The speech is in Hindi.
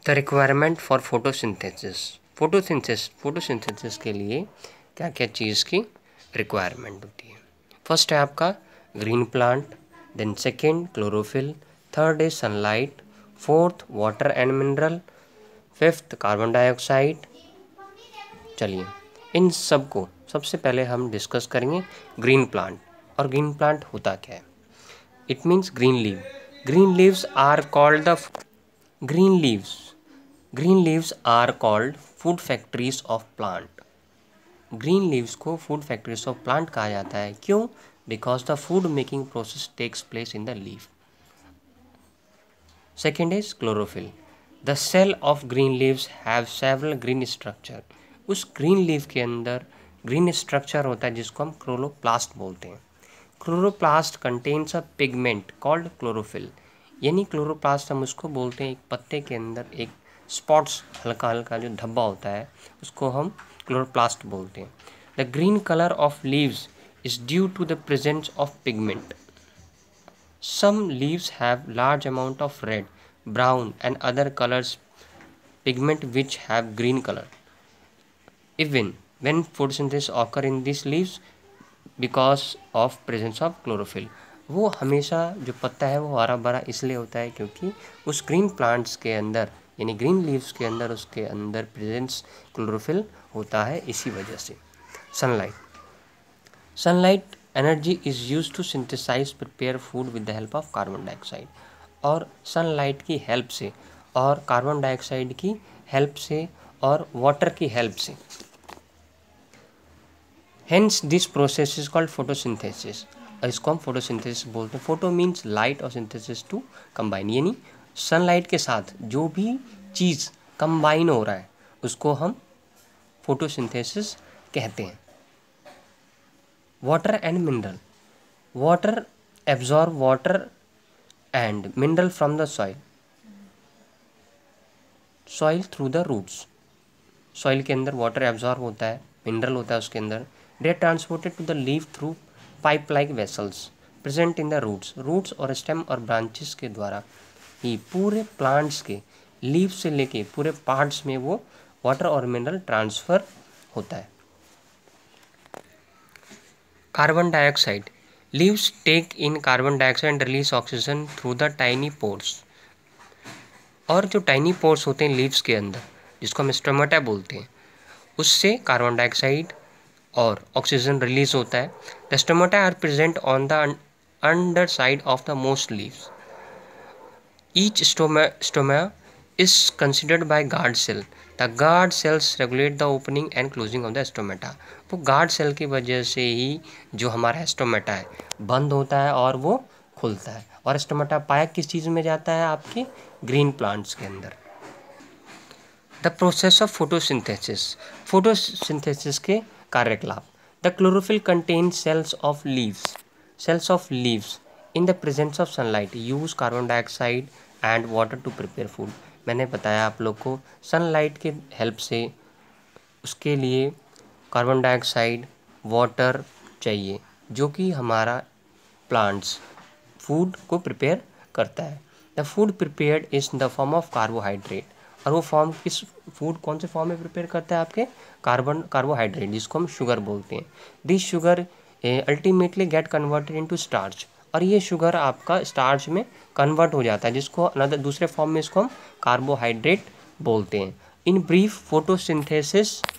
द रिक्वायरमेंट फॉर फोटोसिंथेसिस के लिए क्या क्या चीज़ की रिक्वायरमेंट होती है। फर्स्ट है आपका green plant, then second chlorophyll, third is sunlight, fourth water and mineral, fifth carbon dioxide. चलिए इन सब को सबसे पहले हम डिस्कस करेंगे ग्रीन प्लांट। और ग्रीन प्लांट होता क्या है? It means green leave. Green leaves are called the green leaves are called food factories of plant. Green leaves को फूड फैक्ट्रीज ऑफ प्लांट कहा जाता है। क्यों? Because the food making process takes place in the leaf. Second is chlorophyll. The cell of green leaves have several green structure. उस ग्रीन लीव के अंदर ग्रीन स्ट्रक्चर होता है जिसको हम क्लोरोप्लास्ट बोलते हैं। Chloroplast contains a pigment called chlorophyll. यानी क्लोरोप्लास्ट हम उसको बोलते हैं एक पत्ते के अंदर एक स्पॉट्स हल्का हल्का जो धब्बा होता है उसको हम क्लोरोप्लास्ट बोलते हैं। The green colour of leaves is due to the presence of pigment. Some leaves have large amount of red, brown and other colors pigment which have green color. Even when photosynthesis occur in these leaves because of presence of chlorophyll. वो हमेशा जो पत्ता है वो हरा भरा इसलिए होता है क्योंकि उस ग्रीन प्लांट्स के अंदर यानी ग्रीन लीव्स के अंदर उसके अंदर प्रेजेंस क्लोरोफिल होता है, इसी वजह से। Sunlight energy is use to synthesize prepare food with the help of carbon dioxide. और सनलाइट की हेल्प से और कार्बन डाइऑक्साइड की हेल्प से और वाटर की हेल्प से, hence this process is called photosynthesis. और इसको हम फोटोसिंथेसिस बोलते हैं। फोटो मीन्स लाइट और सिंथेसिस टू कंबाइन, यानी सनलाइट के साथ जो भी चीज़ कंबाइन हो रहा है उसको हम फोटोसिंथेसिस कहते हैं। Water and mineral. Water absorb water and mineral from the soil through the roots. Soil के अंदर वाटर एब्जॉर्ब होता है, मिनरल होता है उसके अंदर। They are transported to the leaf through pipe like vessels present in the roots और स्टेम और ब्रांचेस के द्वारा ही पूरे प्लांट्स के लीफ से लेके पूरे पार्ट्स में वो वाटर और मिनरल ट्रांसफर होता है। Carbon dioxide. Leaves take in carbon dioxide and release oxygen through the tiny pores. और जो टाइनी पोर्स होते हैं लीव्स के अंदर जिसको हम स्टोमेटा बोलते हैं, उससे कार्बन डाइऑक्साइड और ऑक्सीजन रिलीज होता है। The stomata are present on the under side of the most leaves. Each stoma is considered by guard cell. The guard cells regulate the opening and closing of the stomata. वो guard cell की वजह से ही जो हमारा स्टोमेटा है बंद होता है और वो खुलता है। और स्टोमेटा पाया किस चीज़ में जाता है? आपके ग्रीन प्लांट्स के अंदर। The process of photosynthesis. Photosynthesis के कार्यकलाप। The chlorophyll contains cells of leaves in the presence of sunlight use carbon dioxide and water to prepare food. मैंने बताया आप लोग को सनलाइट के हेल्प से उसके लिए कार्बन डाइऑक्साइड वाटर चाहिए जो कि हमारा प्लांट्स फूड को प्रिपेयर करता है। The food prepared is the form of carbohydrate. और वो फॉर्म किस फूड कौन से फॉर्म में प्रिपेयर करता है? आपके कार्बोहाइड्रेट जिसको हम शुगर बोलते हैं। This sugar ultimately get converted into starch. और ये शुगर आपका स्टार्च में कन्वर्ट हो जाता है जिसको दूसरे फॉर्म में इसको हम कार्बोहाइड्रेट बोलते हैं। In brief photosynthesis